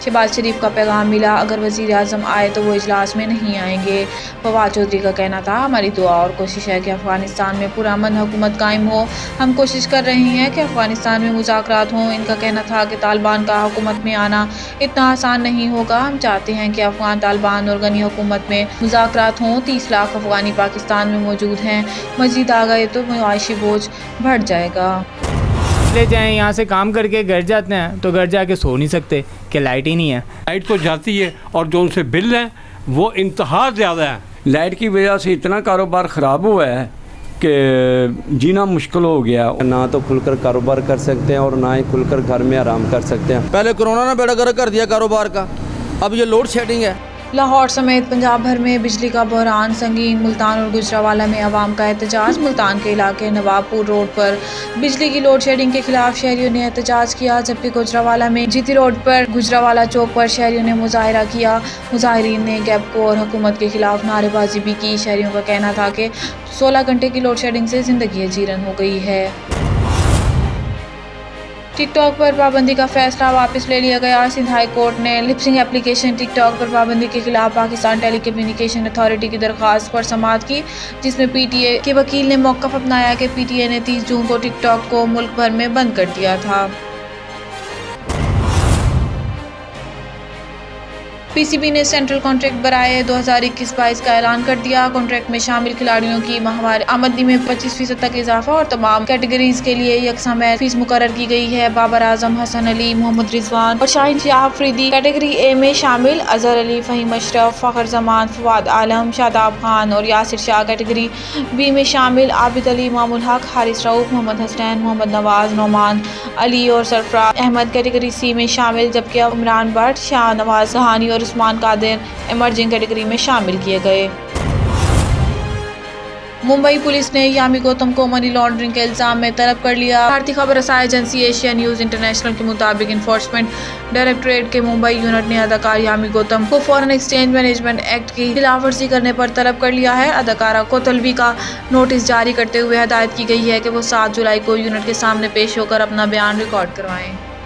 शहबाज शरीफ का पैगाम मिला, अगर वज़ीर आज़म आए तो वो इजलास में नहीं आएंगे। फवाद चौधरी का कहना था, हमारी दुआ और कोशिश है कि अफगानिस्तान में पुरअमन हुकूमत कायम हो। हम कोशिश कर रहे हैं कि अफगानिस्तान में मुज़ाकरात हों। इनका कहना था कि तालिबान का हुकूमत में आना इतना आसान नहीं होगा। हम चाहते हैं कि अफगान तालिबान और गनी हुकूमत में मुज़ाकरात हों। 30 लाख अफगानी पाकिस्तान में मौजूद हैं। मज़ीद आ गए तो मुआशी बोझ बढ़ जाएगा। ले जाएं, यहाँ से काम करके घर जाते हैं तो घर जाके सो नहीं सकते कि लाइट ही नहीं है। लाइट तो जाती है और जो उनसे बिल है वो इंतहा ज़्यादा है। लाइट की वजह से इतना कारोबार ख़राब हुआ है कि जीना मुश्किल हो गया। ना तो खुलकर कारोबार कर सकते हैं और ना ही खुलकर घर में आराम कर सकते हैं। पहले कोरोना ने बेड़ा गर्क कर दिया कारोबार का, अब ये लोड शेडिंग है। लाहौर समेत पंजाब भर में बिजली का बहरान संगीन। मुल्तान और गुजरावाला में अवाम का एहतजाज। मुल्तान के इलाके नवाबपुर रोड पर बिजली की लोड शेडिंग के खिलाफ शहरियों ने एहतजाज किया, जबकि गुजरावाला में जीती रोड पर गुजरावाला चौक पर शहरियों ने मुजाहरा किया। मुजाहिरीन ने गैपको और हुकूमत के खिलाफ नारेबाजी भी की। शहरियों का कहना था कि 16 घंटे की लोड शेडिंग से ज़िंदगी अजीरन हो गई है। टिकटॉक पर पाबंदी का फैसला वापस ले लिया गया। सिंध हाई कोर्ट ने लिपसिंग एप्लीकेशन टिकटॉक पर पाबंदी के खिलाफ पाकिस्तान टेलीकम्युनिकेशन अथॉरिटी की दरख्वास्त पर समाअत की, जिसमें पीटीए के वकील ने मौक़िफ़ अपनाया कि पीटीए ने 30 जून को टिकटॉक को मुल्क भर में बंद कर दिया था। पीसीबी ने सेंट्रल कॉन्ट्रैक्ट बराए 2021-22 का ऐलान कर दिया। कॉन्ट्रैक्ट में शामिल खिलाड़ियों की माहवार आमदनी में 25% तक इजाफा और तमाम कैटेगरीज के लिए यकसम फीस मुकर्रर की गई है। बाबर आजम, हसन अली, मोहम्मद रिजवान और शाहीन शाह अफरीदी कैटेगरी ए में शामिल। अजहर अली, फ़हीम अशरफ, फ़खर जमान, फवाद आलम, शादाब खान और यासिर शाह कैटेगरी बी में शामिल। आबिद अली, इमामुल हक, हारिस रऊफ, मोहम्मद हसनैन, मोहम्मद नवाज, नौमान अली और सरफराज अहमद कैटेगरी सी में शामिल, जबकि इमरान भट्ट, शाह नवाज सहानी और उस्मान कादिर इमर्जिंग कैटेगरी में शामिल किए गए। मुंबई पुलिस ने यामी गौतम को मनी लॉन्ड्रिंग के इल्जाम में तलब कर लिया। भारतीय खबर रसाई एजेंसी एशिया न्यूज़ इंटरनेशनल के मुताबिक इन्फोर्समेंट डायरेक्टरेट के मुंबई यूनिट ने अदाकार यामी गौतम को फॉरेन एक्सचेंज मैनेजमेंट एक्ट की खिलाफवर्जी करने पर तलब कर लिया है। अदाकारा को तलबी का नोटिस जारी करते हुए हदायत की गई है कि वो 7 जुलाई को यूनिट के सामने पेश होकर अपना बयान रिकॉर्ड करवाएं।